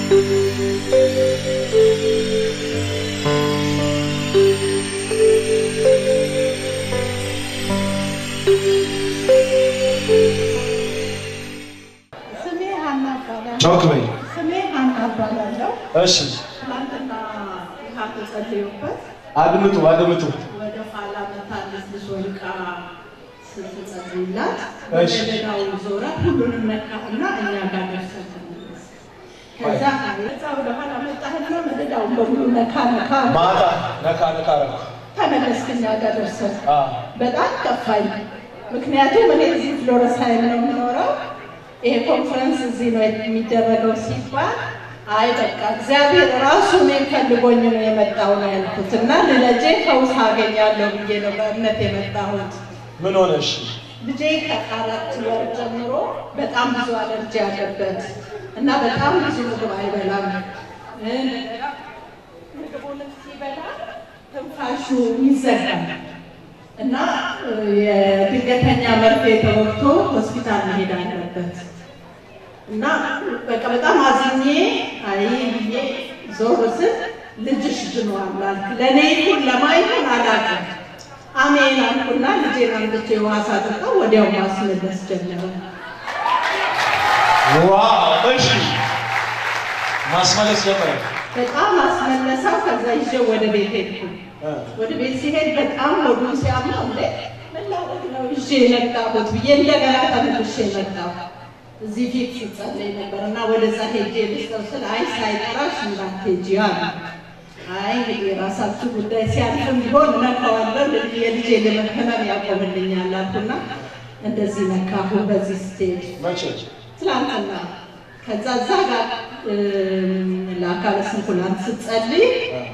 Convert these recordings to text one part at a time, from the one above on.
ጮክበይ ስሜን አባላለሁ እሺ ትናንትና ይሃት ጸልዩበት አድምጡ ወደ ኋላ መታለስ ልጅ ስትጸልይላት እሺ ወደዳው ዞራ ሁሉንም ነካና እኛ ጋር ደርሰን ከዛ ወደ ኋላ መጣህና ወደዳው በሙሉ ነካ ማታ ነካ ተመለስከኛ ጋር ደርሰን በጣም ከፋኝ ምክንያቱም እኔ እዚህ ፍሎረሳይን ነው የምኖረው ይሄ ኮንፈረንስ እዚህ ነው የሚደረገው ሲባል አይ በቃ እግዚአብሔር ራሱ ነው ፈልጎኝ ነው የመጣው ነው ያልኩትና ለልጄ ፈውስ አገኛለሁ ብዬ ነው በእምነት የመጣሁት ምን ሆነሽ ልጄ ከአራት ወር ጀምሮ በጣም ብዙ አለርጂ አለበት እና በጣም ብዙ ምግብ አይበላም ምግቡን ሲበላ ትንፋሹ ይዘጋል እና የድንገተኛ መርፌ ተወግቶ ሆስፒታል መሄድ አለበት እና በቃ በጣም አዝኜ አይ ብዬ ዞር ስል ልጅሽ ድኗል ለኔ ሁሉ ለማይሆን አላውቅም አሜን አልኩና ልጄን አንድቼ ዋሳ አድርገው ወዲያው ማስመለስ ጀመረ ዋው እሺ ማስመለስ ጀመረ በጣም ማስመለሳው ከዛ ይዤ ወደ ቤት ሄድኩ ወደ ቤት ሲሄድ በጣም ወዱን ሲያመው እንዴ መላወቅ ነው ይዤ መጣሁት ብዬ እንደገና ተመልሼ መጣሁ እዚህ ፊት ሲጸልይ ነበርና ወደዛ ሄጄ ልስተውስል አይ ሳይጠራሽ እንዳትሄጂ አለ አይ የራሳችሁ ጉዳይ ሲያልፍም ቢሆን ነካዋለሁ የልጄ ለመከመም ያቆምልኛል አልኩና እንደዚህ ነካሁ በዚህ ስቴጅ መቼ ትላንትና ከዛ ዛጋ ለአካለ ስንኩላን ስትጸልይ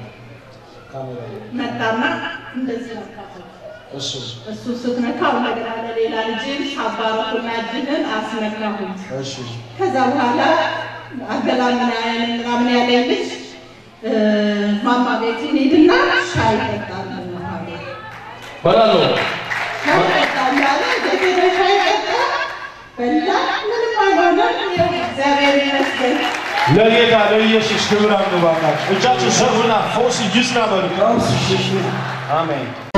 መጣና እንደዚህ ነካሁ እሱ ስትነካው ነገር አለ ሌላ ልጅን ሳባረኩና እጅህን አስነካሁት እሺ ከዛ በኋላ አገላምናምን ያለኝ ልጅ ማማ ቤት ሄድና ሻይ ጠጣልን ማለት በላሎ ሻይ ጠጣላለ ደገደ ሻይ ጠጣ በላ ምንም አይሆንም እግዚአብሔር ይመስገን ለጌታ ለኢየሱስ ክብር አምባካች እጃችሁ ሰሩና ፈውስ ይስና በሉ አሜን